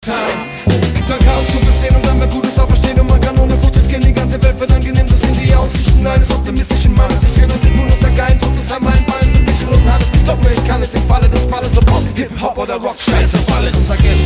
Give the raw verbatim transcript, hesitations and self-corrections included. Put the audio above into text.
time. Es gibt ein Chaos zu besehen und dann wird Gutes auferstehen. Und man kann ohne Furcht riskieren, die ganze Welt wird angenehm. Das sind die Aussichten eines optimistischen Mannes. Ich renne den Bundestag ein, trotz des Heimat, meines Mittelchen und alles. Glaub mir, ich kann es im Falle des Falles, ob Pop, Hip-Hop oder Rock, scheiß auf alles. Unser Geld